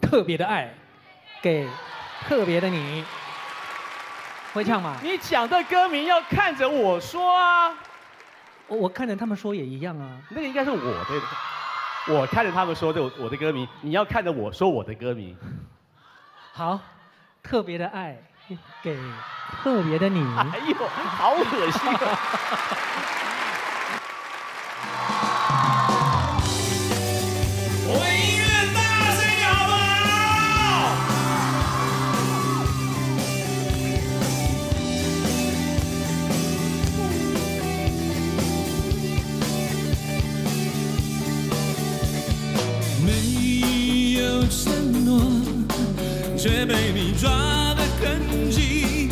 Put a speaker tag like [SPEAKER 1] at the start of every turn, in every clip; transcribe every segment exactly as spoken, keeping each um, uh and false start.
[SPEAKER 1] 特别的爱，给特别的你。会唱吗？
[SPEAKER 2] 你讲的歌名要看着我说啊。
[SPEAKER 1] 我我看着他们说也一样啊。
[SPEAKER 2] 那个应该是我的，我看着他们说的我的歌名，你要看着我说我的歌名。
[SPEAKER 1] 好，特别的爱给特别的你。
[SPEAKER 2] 哎呦，好恶心啊！
[SPEAKER 3] 我们音乐大声点好不好？没有承诺，却被你抓得很紧。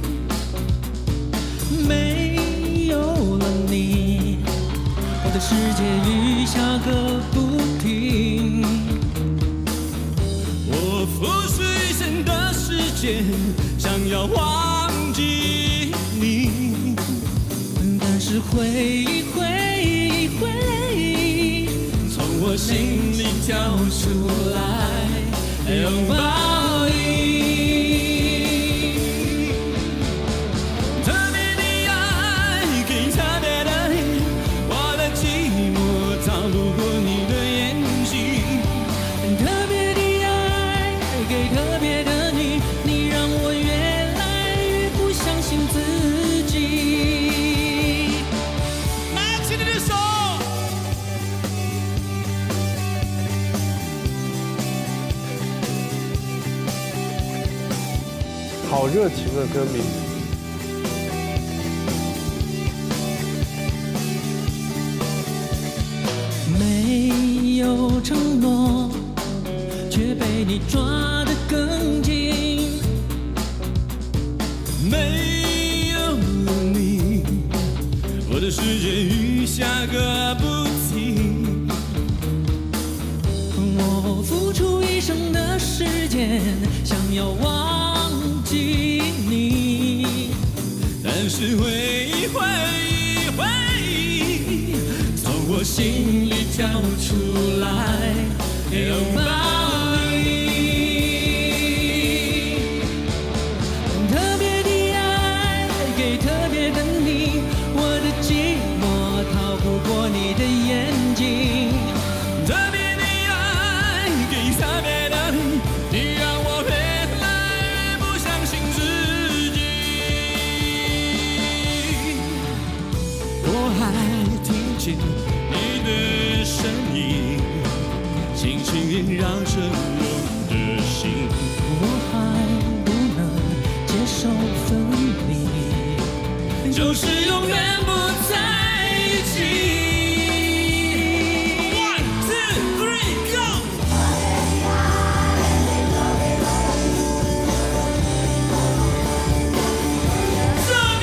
[SPEAKER 3] 没有了你，我的世界雨下个不停。我付出一生的时间，想要忘记你，但是回忆回忆回忆从我心里跳出来，拥抱你。特别的爱给特别的你，我的寂寞逃不过你的眼睛。特别的爱给特别的你，你让我越来越不相信自己。拿起你的手。
[SPEAKER 4] 好热情的歌名。
[SPEAKER 3] 没有承诺，却被你抓得更紧。没有了你，我的世界雨下个不停。我付出一生的时间，想要忘记你，但是回忆回忆回忆从我心里跳出来，拥抱你。特别的爱给特别的你，我的寂寞逃不过你的眼睛。特别的爱给特别的你，你让我越来越不相信自己。我还听见你的声音，轻轻点燃着我的心。我还不能接受分离，就是永远不在一起。One two three go。这边。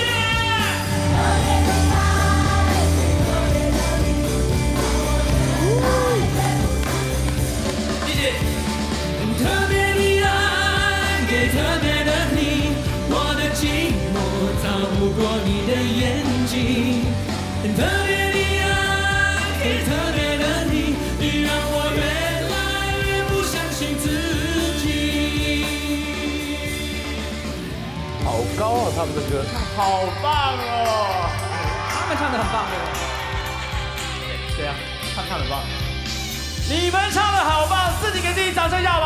[SPEAKER 3] 特别的爱给特别的你，我的寂寞逃不过你的眼睛。特别的爱给特别的你，你让我越来越不相信自己。
[SPEAKER 4] 好高啊，他们的歌。
[SPEAKER 2] 好棒哦！
[SPEAKER 1] 他们唱的很棒，对吧？
[SPEAKER 2] 对啊，他们唱的很棒。你们唱的好棒，自己给自己掌声一下好不好？